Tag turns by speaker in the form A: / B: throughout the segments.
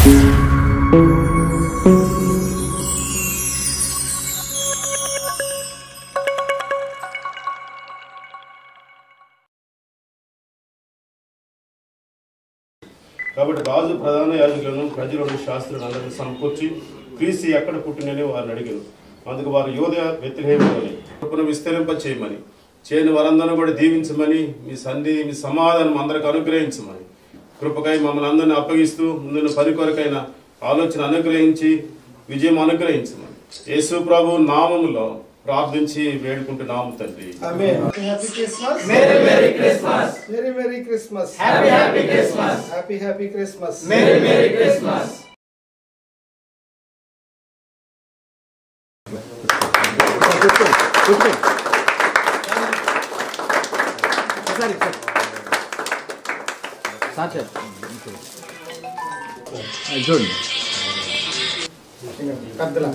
A: కాబట్టి రాజు ప్రధాన యాజకులను ప్రజలను శాస్త్రులను అందరినీ సమకూర్చి క్రీస్తు ఎక్కడ పుట్టినని వారిని అడిగారు. అందుకు వారు యోధ బెత్లెహేములోని కృపను విస్తరింప చేయమని, చేయని వారందరూ కూడా దీవించమని, మీ సమాధానం అందరికి అనుగ్రహించమని, కృపకై మమ్మల్ని అందరినీ అప్పగిస్తూ ముందున్న పని కొరకైన ఆలోచన అనుగ్రహించి విజయం అనుగ్రహించమని యేసు ప్రభు నామములో ప్రార్థించి వేడుకుంటున్నాము తండ్రి.
B: Amen. Happy Christmas.
C: Merry Christmas.
B: Merry Christmas.
C: Happy Christmas.
B: Happy Christmas.
C: Merry Christmas.
B: చూడండి పెద్దలా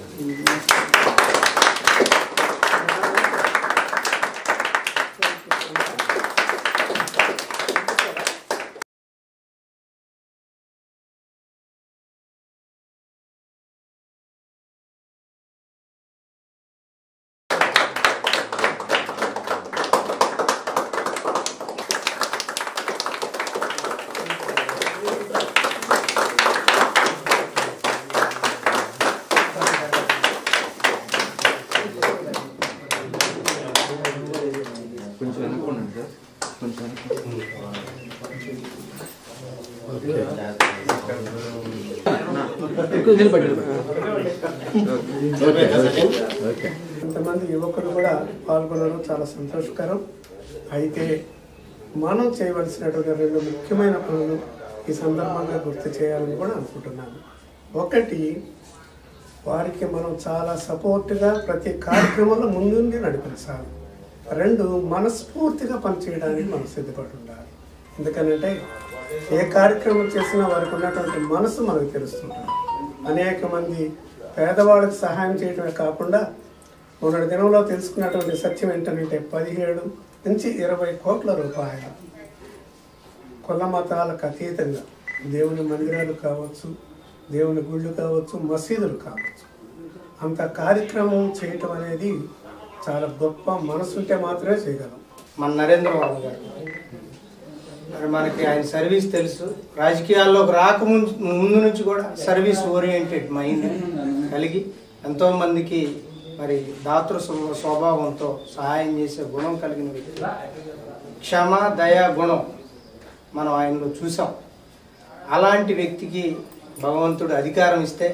B: ఇంతమంది యువకులు కూడా పాల్గొనడం చాలా సంతోషకరం. అయితే మనం చేయవలసినటువంటి రెండు ముఖ్యమైన పనులు ఈ సందర్భంగా గుర్తు చేయాలని కూడా అనుకుంటున్నాను. ఒకటి, వారికి మనం చాలా సపోర్ట్గా ప్రతి కార్యక్రమంలో ముందుండి నడిపించాలి. రెండు, మనస్ఫూర్తిగా పనిచేయడానికి మనం సిద్ధపడి ఉండాలి. ఎందుకనంటే ఏ కార్యక్రమం చేసినా వారికి ఉన్నటువంటి మనసు మనకు తెలుస్తుంటుంది. అనేక మంది పేదవాళ్ళకి సహాయం చేయడమే కాకుండా మొన్నటి దినంలో తెలుసుకున్నటువంటి సత్యం ఏంటంటే 17 నుంచి 20 కోట్ల రూపాయలు కుల మతాలకు అతీతంగా దేవుని మందిరాలు కావచ్చు, దేవుని గుళ్ళు కావచ్చు, మసీదులు కావచ్చు, అంత కార్యక్రమం చేయటం అనేది చాలా గొప్ప మనసుంటే మాత్రమే చేయగలం.
D: మన నరేంద్ర మోడీ గారు మరి మనకి ఆయన సర్వీస్ తెలుసు. రాజకీయాల్లోకి రాకముందు నుంచి కూడా సర్వీస్ ఓరియంటెడ్ మైండ్ కలిగి ఎంతోమందికి మరి దాతృ స్వభావంతో సహాయం చేసే గుణం కలిగిన వ్యక్తి. క్షమ, దయా గుణం మనం ఆయనలో చూసాం. అలాంటి వ్యక్తికి భగవంతుడు అధికారం ఇస్తే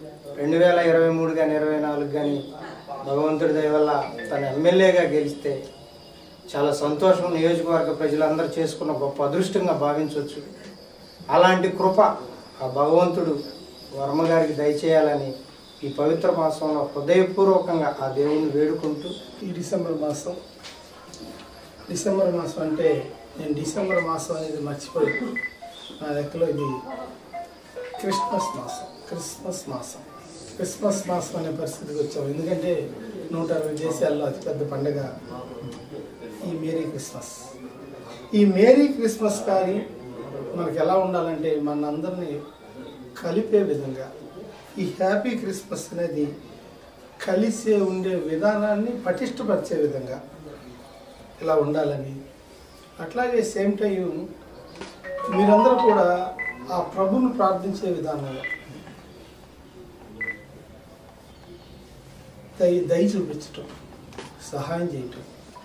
D: 2023 కానీ 24 కానీ భగవంతుడి దయ వల్ల తన ఎమ్మెల్యేగా గెలిస్తే చాలా సంతోషం. నియోజకవర్గ ప్రజలందరూ చేసుకున్న గొప్ప అదృష్టంగా భావించవచ్చు. అలాంటి కృప ఆ భగవంతుడు వర్మ గారికి దయచేయాలని ఈ పవిత్ర మాసంలో హృదయపూర్వకంగా ఆ దేవుని వేడుకుంటూ
B: ఈ డిసెంబర్ మాసం అంటే నేను డిసెంబర్ మాసం అనేది మర్చిపోయి నా లెక్కలో ఇది క్రిస్మస్ మాసం అనే పరిస్థితికి వచ్చాం. ఎందుకంటే 160 దేశాల్లో అతిపెద్ద పండుగ ఈ మేరీ క్రిస్మస్ కానీ మనకు ఎలా ఉండాలంటే మనందరినీ కలిపే విధంగా ఈ హ్యాపీ క్రిస్మస్ అనేది కలిసే ఉండే విధానాన్ని పటిష్టపరిచే విధంగా ఇలా ఉండాలని, అట్లాగే సేమ్ టైం మీరందరూ కూడా ఆ ప్రభువును ప్రార్థించే విధానంలో దయ చూపించటం, సహాయం చేయటం,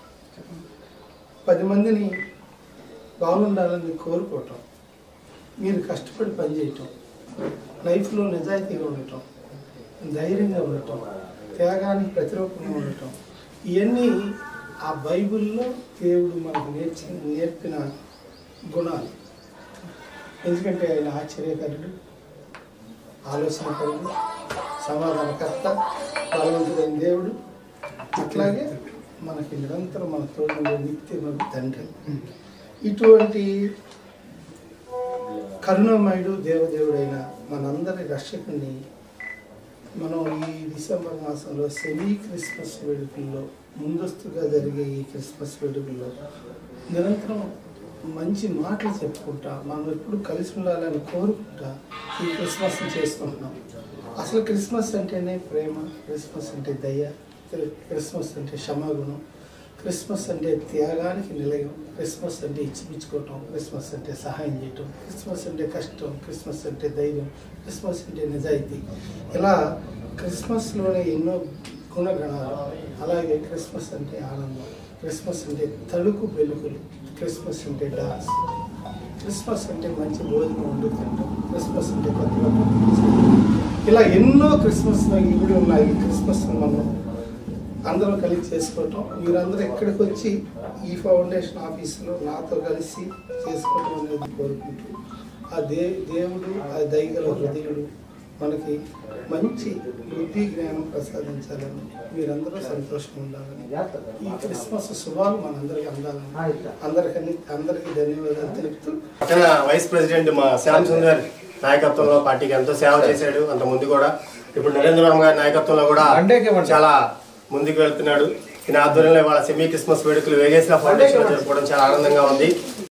B: 10 మందిని బాగుండాలని కోరుకోవటం, మీరు కష్టపడి పనిచేయటం, లైఫ్లో నిజాయితీగా ఉండటం, ధైర్యంగా ఉండటం, త్యాగానికి ప్రతిరూపంగా ఉండటం, ఇవన్నీ ఆ బైబిల్లో దేవుడు మనకు నేర్పిన గుణాలు. ఎందుకంటే ఆయన ఆశ్చర్యకరుడు, ఆలోచనకరుడు, సమాధానకర్త, బలవంతుడైన దేవుడు. అట్లాగే మనకి నిరంతరం మన తోడు నిత్యమైన తండ్రి. ఇటువంటి కరుణమయుడు దేవదేవుడైన మనందరి రక్షకుని మనం ఈ డిసెంబర్ మాసంలో సెమీ క్రిస్మస్ వేడుకల్లో, ముందస్తుగా జరిగే ఈ క్రిస్మస్ వేడుకల్లో నిరంతరం మంచి మాటలు చెప్పుకుంటా మనం ఎప్పుడు కలిసి ఉండాలని కోరుకుంటా ఈ క్రిస్మస్ని చేసుకుంటున్నాం. అసలు క్రిస్మస్ అంటేనే ప్రేమ, క్రిస్మస్ అంటే దయ, క్రిస్మస్ అంటే క్షమాగుణం, క్రిస్మస్ అంటే త్యాగానికి నిలయం, క్రిస్మస్ అంటే ఇచ్చిపుచ్చుకోవటం, క్రిస్మస్ అంటే సహాయం చేయటం, క్రిస్మస్ అంటే కష్టం, క్రిస్మస్ అంటే ధైర్యం, క్రిస్మస్ అంటే నిజాయితీ. ఇలా క్రిస్మస్లోనే ఎన్నో గుణగణాలు. అలాగే క్రిస్మస్ అంటే ఆనందం, క్రిస్మస్ అంటే తడుకు వెలుగులు, క్రిస్మస్ అంటే డాన్స్, క్రిస్మస్ అంటే మంచి భోజనం వండుతుంటాం, క్రిస్మస్ అంటే కొత్త బట్టలు. ఇలా ఎన్నో క్రిస్మస్ ఇవి ఉన్నాయి. క్రిస్మస్ మనం అందరం కలిసి చేసుకోవటం, మీరందరూ ఇక్కడికి వచ్చి ఈ ఫౌండేషన్ ఆఫీసులో నాతో కలిసి చేసుకోవటం అనేది కోరుకుంటూ ఆ దేవుడు, ఆ దయగల హృదయుడు మనకి మంచి బుద్ధి జ్ఞానం ప్రసాదించాలని, మీరందరూ సంతోషంగా ఉండాలని, ఈ క్రిస్మస్ శుభాలు మనందరికీ అందాలని అందరికీ ధన్యవాదాలు తెలుపుతూ
E: వైస్ ప్రెసిడెంట్ మా శ్యామ్ సుందర్ నాయకత్వంలో పార్టీకి ఎంతో సేవ చేశాడు. అంత ముందు కూడా ఇప్పుడు నరేంద్ర వర్మ గారి నాయకత్వంలో కూడా చాలా ముందుకు వెళ్తున్నాడు. ఈయన ఆధ్వర్యంలో ఇవాళ సెమీ క్రిస్మస్ వేడుకలు వేగేశ్వర ఫౌండేషన్ జరుపుకోవడం చాలా ఆనందంగా ఉంది.